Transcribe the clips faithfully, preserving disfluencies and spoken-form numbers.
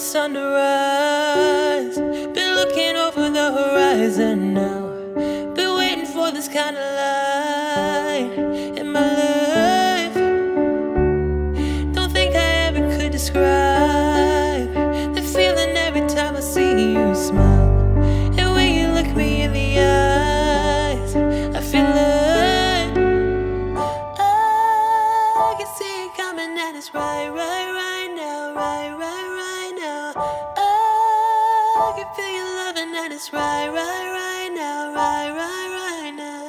sun to rise. Been looking over the horizon now. Been waiting for this kind of light in my life. Don't think I ever could describe the feeling every time I see you smile. And when you look me in the eyes, I feel like I can see it coming and it's right, right, right now, right, right, right now. I can feel your loving and it's right, right, right now, right, right, right now.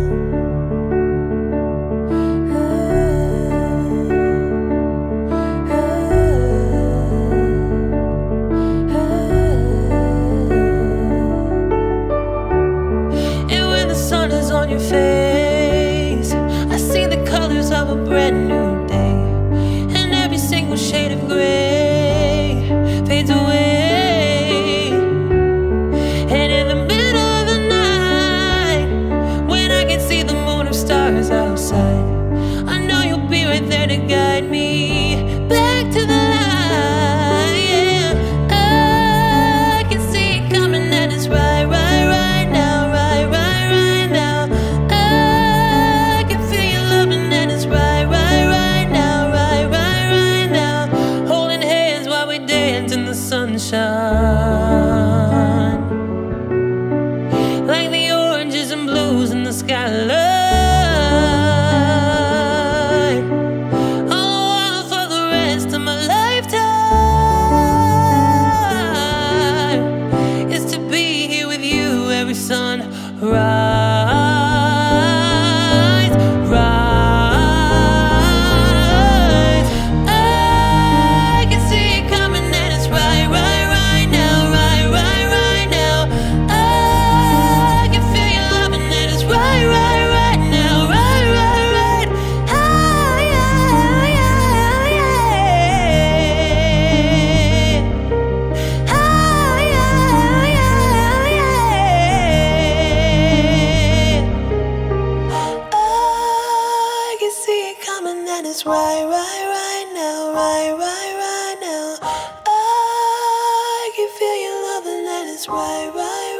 And when the sun is on your face, I see the colors of a brand new day, and every single shade of gray fades away. And in the middle of the night, when I can see the moon or stars outside, I know you'll be right there to guide me back to the light. Yeah, I can see it coming and it's right, right, right now, right, right, right now. I can feel your loving and it's right, right, right now, right, right, right now. Holding hands while we dance in the sunshine, like the oranges and blues in the skyline. All the while for the rest of my lifetime is to be here with you every sunrise. Rise. I can see it coming and it's right, right, right now, right, right, right now. I can feel your loving and it's right, right, right now, right, right, right. Ah, yeah, yeah, yeah. Ah, yeah, yeah, yeah. I can see it coming and it's right, right, right now, right, right, right now. I can feel your loving and it's right, right.